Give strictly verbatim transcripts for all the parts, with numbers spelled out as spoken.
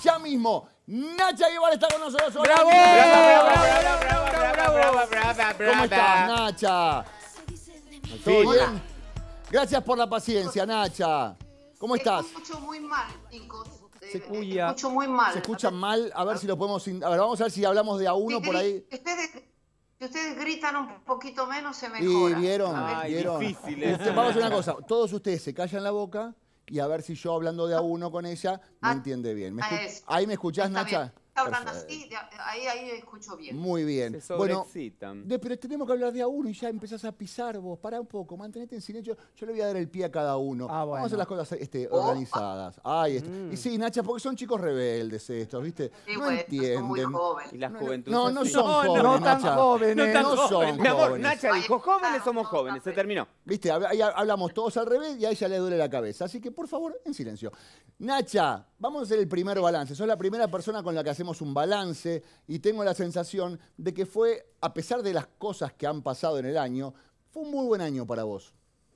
ya mismo. Nacha Guevara está con nosotros. ¡Bravo! ¡Bravo, bravo, bravo, bravo, bravo, bravo! ¿Cómo estás, Nacha? ¿Todo bien? Gracias por la paciencia, Nacha. ¿Cómo estás? Te escucho muy mal, chicos. Se, Te escucho muy mal. Se escucha mal. A ver si lo podemos... A ver, vamos a ver si hablamos de a uno por ahí. Ustedes, si ustedes gritan un poquito menos, se mejora. Y vieron, Ay, vieron. difícil. Este, vamos a hacer una cosa. Todos ustedes se callan la boca y a ver si yo hablando de a uno con ella me Ah, entiende bien. ¿Me ah, escu- eso. ¿Ahí me escuchás, Está Nacha? bien. Hablan Perfecto. así, de- ahí, ahí escucho bien. Muy bien. Se Bueno, sobreexcitan. de- pero tenemos que hablar de a uno y ya empezás a pisar vos. Pará un poco, mantenete en silencio. Yo le voy a dar el pie a cada uno. Ah, Vamos bueno. a hacer las cosas este, Oh. organizadas. Ahí está. Mm. Y sí, Nacha, porque son chicos rebeldes estos, ¿viste? Sí, no bueno, son muy entienden. jóvenes. Y las No, juventudes no, no así. son No, jóvenes, no tan Nacha. jóvenes. No tan No son jóvenes. Mi amor, jóvenes. Nacha dijo, Ahí jóvenes está, somos no, jóvenes. Se no, terminó. ¿Viste? Hab- Ahí hablamos todos al revés y a ella le duele la cabeza. Así que, por favor, en silencio. Nacha, vamos a hacer el primer balance. Sos la primera persona con la que hacemos un balance y tengo la sensación de que fue, a pesar de las cosas que han pasado en el año, fue un muy buen año para vos.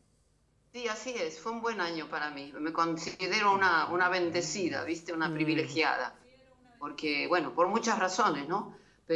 Sí, así es. Fue un buen año para mí. Me considero una, una bendecida, ¿viste? Una privilegiada. Porque, bueno, por muchas razones, ¿no?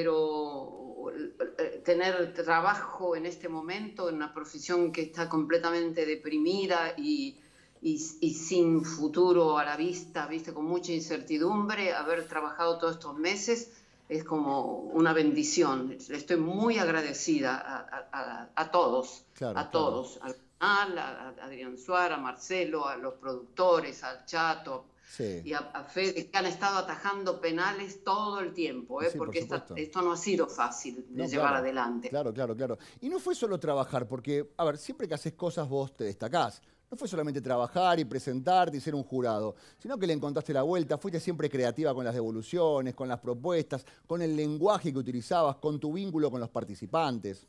Pero eh, tener trabajo en este momento, en una profesión que está completamente deprimida y, y, y sin futuro a la vista, ¿viste? Con mucha incertidumbre, haber trabajado todos estos meses es como una bendición. Estoy muy agradecida a, a, a, a todos, Claro, a claro. todos, al canal, a, a Adrián Suárez, a Marcelo, a los productores, al Chato Sí. y a, a Fede, que han estado atajando penales todo el tiempo, ¿eh? Sí, por porque esta- supuesto. esto no ha sido fácil de No, llevar claro. adelante. Claro, claro, claro. Y no fue solo trabajar, porque, a ver, siempre que haces cosas vos te destacás. No fue solamente trabajar y presentarte y ser un jurado, sino que le encontraste la vuelta, fuiste siempre creativa con las devoluciones, con las propuestas, con el lenguaje que utilizabas, con tu vínculo con los participantes.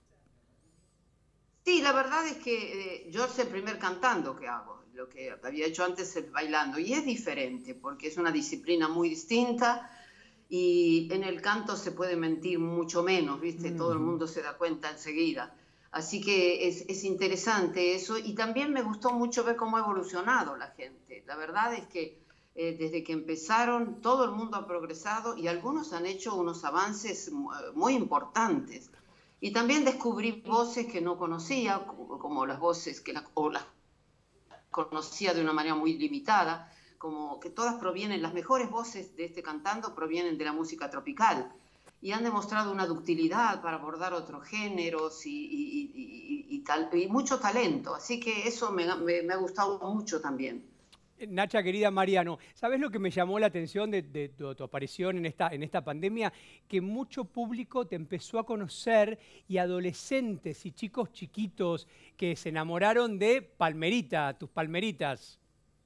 Sí, la verdad es que eh, yo es el primer cantando que hago. Lo que había hecho antes es bailando. Y es diferente, porque es una disciplina muy distinta y en el canto se puede mentir mucho menos, ¿viste? Todo el mundo se da cuenta enseguida. Así que es, es interesante eso. Y también me gustó mucho ver cómo ha evolucionado la gente. La verdad es que eh, desde que empezaron todo el mundo ha progresado y algunos han hecho unos avances mu- muy importantes. Y también descubrí voces que no conocía, como, como las voces que la, o las conocía de una manera muy limitada, como que todas provienen, las mejores voces de este cantando provienen de la música tropical y han demostrado una ductilidad para abordar otros géneros y, y, y, y, y tal, y mucho talento. Así que eso me, me, me ha gustado mucho también. Nacha, querida Mariano, ¿sabés lo que me llamó la atención de, de tu, tu aparición en esta, en esta pandemia? Que mucho público te empezó a conocer y adolescentes y chicos chiquitos que se enamoraron de Palmerita, tus palmeritas.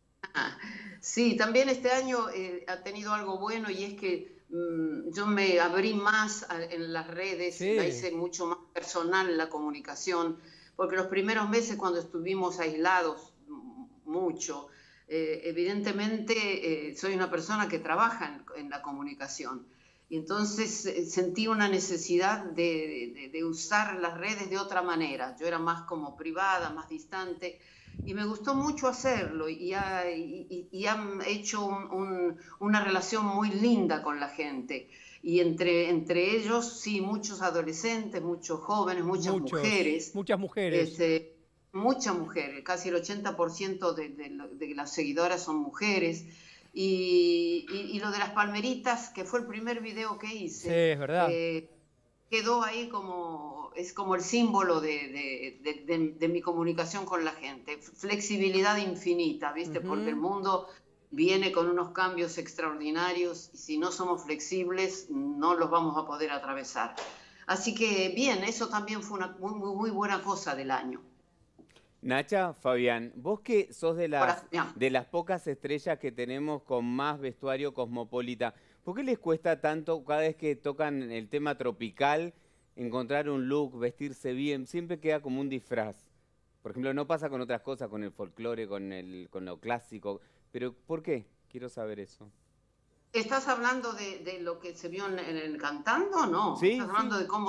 Sí, también este año eh, ha tenido algo bueno y es que mmm, yo me abrí más a, en las redes, Sí. la hice mucho más personal la comunicación, porque los primeros meses cuando estuvimos aislados m- mucho, eh, evidentemente eh, soy una persona que trabaja en, en la comunicación y entonces eh, sentí una necesidad de, de, de usar las redes de otra manera. Yo era más como privada, más distante. Y me gustó mucho hacerlo y, ha, y, y han hecho un, un, una relación muy linda con la gente. Y entre, entre ellos, sí, muchos adolescentes, muchos jóvenes, muchas Muchos, mujeres. Muchas mujeres. Este, muchas mujeres, casi el ochenta por ciento de, de, de las seguidoras son mujeres. Y, y, y lo de las palmeritas, que fue el primer video que hice. Sí, es verdad. Eh, quedó ahí como, es como el símbolo de, de, de, de, de mi comunicación con la gente. Flexibilidad infinita, ¿viste? Uh-huh. Porque el mundo viene con unos cambios extraordinarios y si no somos flexibles no los vamos a poder atravesar. Así que bien, eso también fue una muy, muy, muy buena cosa del año. Nacha, Fabián, vos que sos de las, Hola, Fabián. de las pocas estrellas que tenemos con más vestuario cosmopolita, ¿por qué les cuesta tanto cada vez que tocan el tema tropical encontrar un look, vestirse bien? Siempre queda como un disfraz. Por ejemplo, no pasa con otras cosas, con el folclore, con, el, con lo clásico. Pero ¿por qué? Quiero saber eso. ¿Estás hablando de, de lo que se vio en, en el cantando o no? Sí, ¿Estás hablando sí. de cómo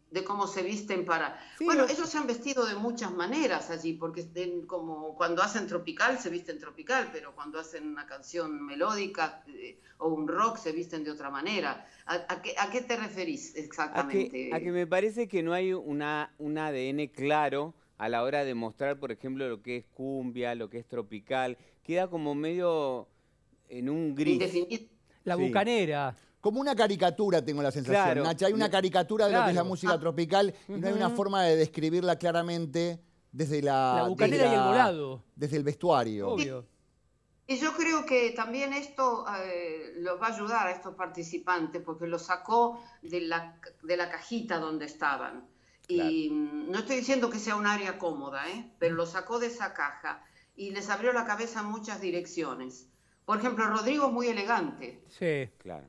de cómo se visten para... Sí, bueno, lo- ellos se han vestido de muchas maneras allí, porque estén como cuando hacen tropical se visten tropical, pero cuando hacen una canción melódica eh, o un rock se visten de otra manera. ¿A, a qué, a qué te referís A que, exactamente? a que me parece que no hay una, un A D N claro a la hora de mostrar, por ejemplo, lo que es cumbia, lo que es tropical. Queda como medio en un gris. Indefinido. la Sí. bucanera. Como una caricatura tengo la sensación, Claro. Nacha. Hay una caricatura de lo que es la Claro. música Ah. tropical y no hay una Ujú. forma de describirla claramente desde la... La bucanera desde y el la- volado. Desde el vestuario. Obvio. Y yo creo que también esto eh, los va a ayudar a estos participantes porque los sacó de la, de la cajita donde estaban. Y mm, no estoy diciendo que sea un área cómoda, ¿eh? Pero los sacó de esa caja y les abrió la cabeza en muchas direcciones. Por ejemplo, Rodrigo es muy elegante. Sí. Claro.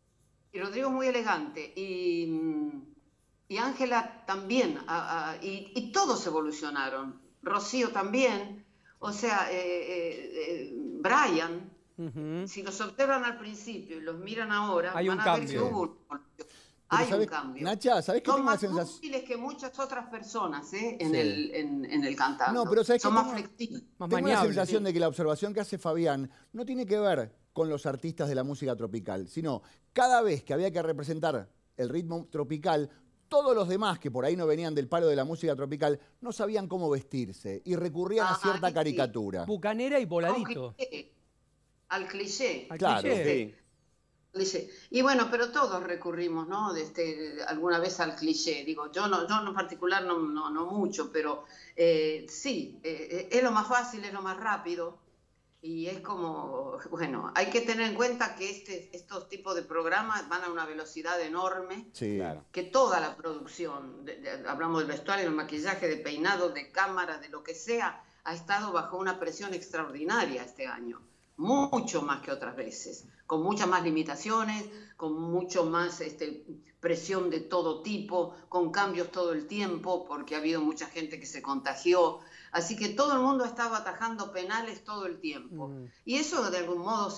Y Rodrigo es muy elegante. Y, mm, y Ángela también. a- a- y, y todos evolucionaron. Rocío también. O sea, eh, eh, eh, Brian. Ujú. Si los observan al principio y los miran ahora, Hay van un a ver que cambio. hubo una evolución. Pero Hay ¿sabes- un cambio. Nacha, ¿sabés qué Son tengo la más sensación? útiles que muchas otras personas ¿eh? en, Sí. el, en, en el cantando. No, pero ¿sabés Son qué más tengo? flexibles. Más Tengo la maniable. sensación de que la observación que hace Fabián no tiene que ver con los artistas de la música tropical, sino cada vez que había que representar el ritmo tropical, todos los demás que por ahí no venían del palo de la música tropical no sabían cómo vestirse y recurrían a Ah, cierta sí. caricatura. Bucanera y A un voladito. cliché. Al cliché. Al Claro. cliché. Sí. Cliché. Y bueno, pero todos recurrimos, ¿no? Este, alguna vez al cliché. Digo, yo no, yo en particular no, no, no mucho, pero eh, sí, eh, es lo más fácil, es lo más rápido. Y es como, bueno, hay que tener en cuenta que este, estos tipos de programas van a una velocidad enorme, Sí. Claro. que toda la producción, de- de- hablamos del vestuario, del maquillaje, de peinado, de cámara, de lo que sea, ha estado bajo una presión extraordinaria este año, mucho más que otras veces, con muchas más limitaciones, con mucho más este, presión de todo tipo, con cambios todo el tiempo, porque ha habido mucha gente que se contagió. Así que todo el mundo estaba atajando penales todo el tiempo. Mm. Y eso de algún modo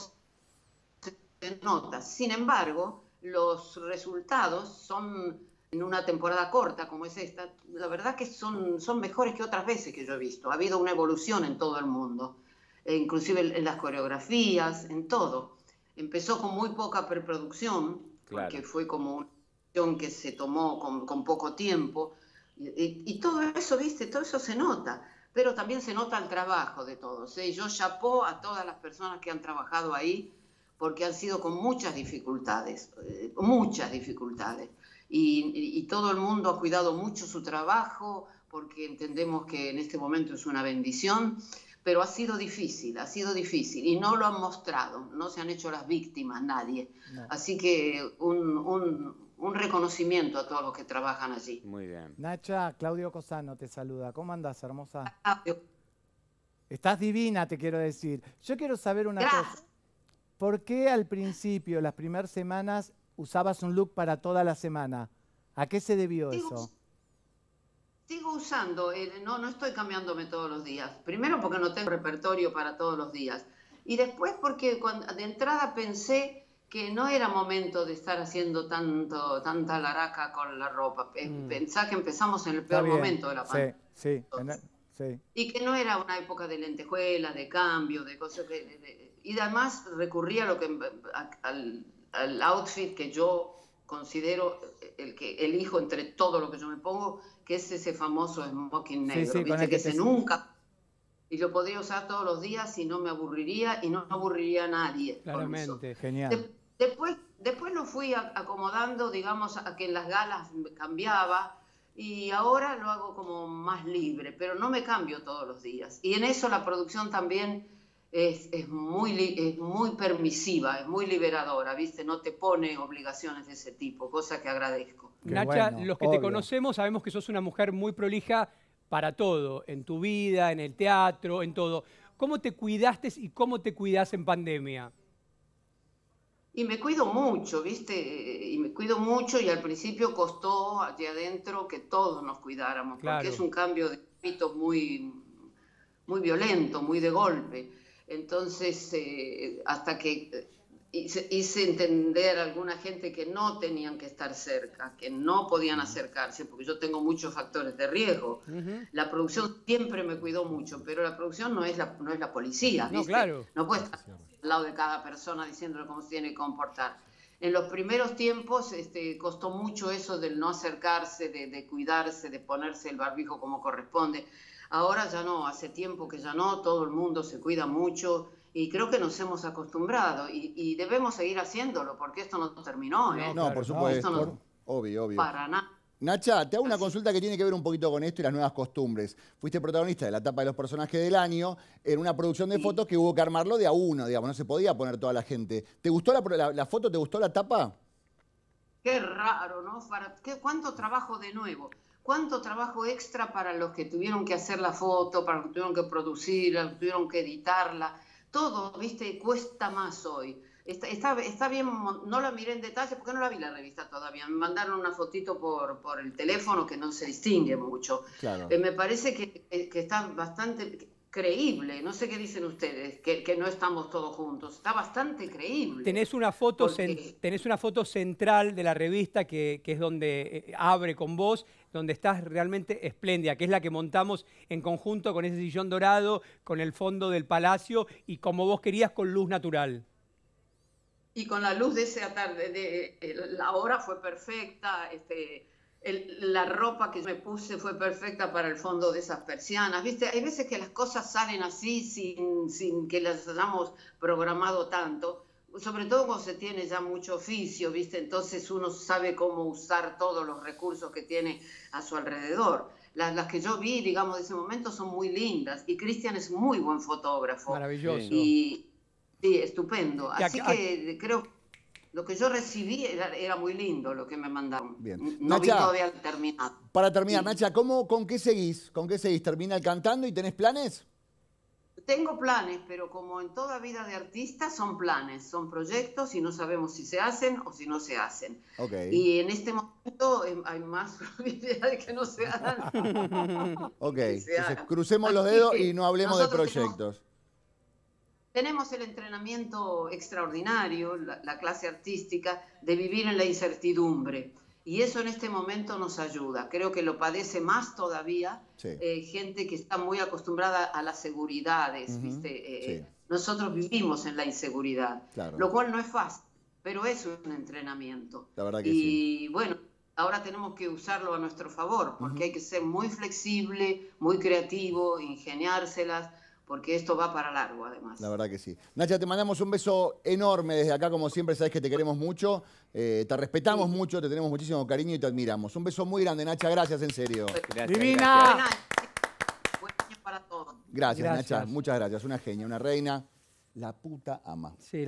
se nota. Sin embargo, los resultados son en una temporada corta como es esta, la verdad que son, son mejores que otras veces que yo he visto. Ha habido una evolución en todo el mundo, e inclusive en las coreografías, en todo. Empezó con muy poca preproducción, Claro. porque fue como una acción que se tomó con, con poco tiempo. Y, y- y todo eso, viste, todo eso se nota. Pero también se nota el trabajo de todos, ¿eh? Yo chapó a todas las personas que han trabajado ahí, porque han sido con muchas dificultades, eh, muchas dificultades. Y, y- y todo el mundo ha cuidado mucho su trabajo, porque entendemos que en este momento es una bendición, pero ha sido difícil, ha sido difícil, y no lo han mostrado, no se han hecho las víctimas nadie. No. Así que un, un- un reconocimiento a todos los que trabajan allí. Muy bien. Nacha, Claudio Cosano te saluda. ¿Cómo andás, hermosa? Ah, Estás divina, te quiero decir. Yo quiero saber una cosa. Gracias. ¿Por qué al principio, las primeras semanas, usabas un look para toda la semana? ¿A qué se debió Sigo, eso? sigo usando, eh, no, no estoy cambiándome todos los días. Primero porque no tengo repertorio para todos los días. Y después porque cuando, de entrada pensé que no era momento de estar haciendo tanto, tanta laraca con la ropa. Pe- Mm. Pensá que empezamos en el Está peor bien. momento de la Sí, pandemia. sí, en- sí. Y que no era una época de lentejuelas, de cambio, de cosas que... de- de- y además recurría a lo que, a- al, al outfit que yo considero el que elijo entre todo lo que yo me pongo, que es ese famoso smoking Sí, negro, sí, con ¿viste? el Que que te- ese nunca... Y lo podría usar todos los días y no me aburriría y no aburriría a nadie. con eso. Claramente. Genial. De- después, después lo fui a- acomodando, digamos, a que en las galas me cambiaba y ahora lo hago como más libre, pero no me cambio todos los días. Y en eso la producción también es, es, muy, li- es muy permisiva, es muy liberadora, ¿viste? No te pone obligaciones de ese tipo, cosa que agradezco. Qué Nacha, bueno, los que te obvio. conocemos sabemos que sos una mujer muy prolija para todo, en tu vida, en el teatro, en todo. ¿Cómo te cuidaste y cómo te cuidás en pandemia? Y me cuido mucho, ¿viste? Y me cuido mucho y al principio costó allí adentro que todos nos cuidáramos, Claro. porque es un cambio de hábitos muy, muy violento, muy de golpe. Entonces, eh, hasta que hice, hice entender a alguna gente que no tenían que estar cerca, que no podían acercarse, porque yo tengo muchos factores de riesgo. Uh-huh. La producción siempre me cuidó mucho, pero la producción no es la, no es la policía, ¿viste? No, claro. No puede estar al lado de cada persona diciéndole cómo se tiene que comportar. En los primeros tiempos este, costó mucho eso del no acercarse, de, de cuidarse, de ponerse el barbijo como corresponde. Ahora ya no, hace tiempo que ya no, todo el mundo se cuida mucho. Y creo que nos hemos acostumbrado y, y debemos seguir haciéndolo porque esto no terminó, ¿eh? No, por supuesto, no, no, obvio, obvio. Para nada. Nacha, te hago una consulta que tiene que ver un poquito con esto y las nuevas costumbres. Fuiste protagonista de la etapa de los personajes del año en una producción de sí. fotos que hubo que armarlo de a uno, digamos, no se podía poner toda la gente. ¿Te gustó la, la, la foto? ¿Te gustó la tapa? Qué raro, ¿no? Para, ¿qué, ¿Cuánto trabajo de nuevo? ¿Cuánto trabajo extra para los que tuvieron que hacer la foto, para los que tuvieron que producirla, los que tuvieron que editarla? Todo, viste, cuesta más hoy. Está, está, está bien, no la miré en detalle porque no la vi la revista todavía. Me mandaron una fotito por, por el teléfono que no se distingue mucho. Claro. Eh, me parece que, que está bastante creíble. No sé qué dicen ustedes, que, que no estamos todos juntos. Está bastante creíble. Tenés una foto, porque... tenés una foto central de la revista que, que es donde abre con vos, donde estás realmente espléndida, que es la que montamos en conjunto con ese sillón dorado, con el fondo del palacio y como vos querías, con luz natural. Y con la luz de ese atarde, de, de, la hora fue perfecta, este, el, la ropa que me puse fue perfecta para el fondo de esas persianas. ¿Viste? Hay veces que las cosas salen así sin, sin que las hayamos programado tanto, sobre todo cuando se tiene ya mucho oficio, ¿viste? Entonces uno sabe cómo usar todos los recursos que tiene a su alrededor. Las, las que yo vi, digamos, de ese momento son muy lindas y Cristian es muy buen fotógrafo. Maravilloso. Y, sí, estupendo. Así que creo que lo que yo recibí era, era muy lindo lo que me mandaron. Bien. No Nacha, vi todavía terminado. Para terminar, sí. Nacha, ¿cómo, ¿con qué seguís? ¿Con qué seguís? ¿Termina el cantando y tenés planes? Tengo planes, pero como en toda vida de artista son planes, son proyectos y no sabemos si se hacen o si no se hacen. Okay. Y en este momento hay más probabilidad de que no se hagan. Ok, entonces crucemos los dedos y no hablemos de proyectos. Tenemos, tenemos el entrenamiento extraordinario, la, la clase artística, de vivir en la incertidumbre. Y eso en este momento nos ayuda. Creo que lo padece más todavía sí. eh, gente que está muy acostumbrada a las seguridades. Uh-huh. ¿Viste? Eh, sí. Nosotros vivimos en la inseguridad, claro. Lo cual no es fácil, pero es un entrenamiento. La verdad que y sí. bueno, ahora tenemos que usarlo a nuestro favor, porque uh-huh. hay que ser muy flexible, muy creativo, ingeniárselas, porque esto va para largo, además. La verdad que sí. Nacha, te mandamos un beso enorme desde acá, como siempre, sabes que te queremos mucho, eh, te respetamos sí. mucho, te tenemos muchísimo cariño y te admiramos. Un beso muy grande, Nacha, gracias, en serio. Gracias, ¡Divina! Gracias. Buen año para todos. Gracias, gracias, Nacha, muchas gracias. Una genia, una reina, la puta ama. Sí.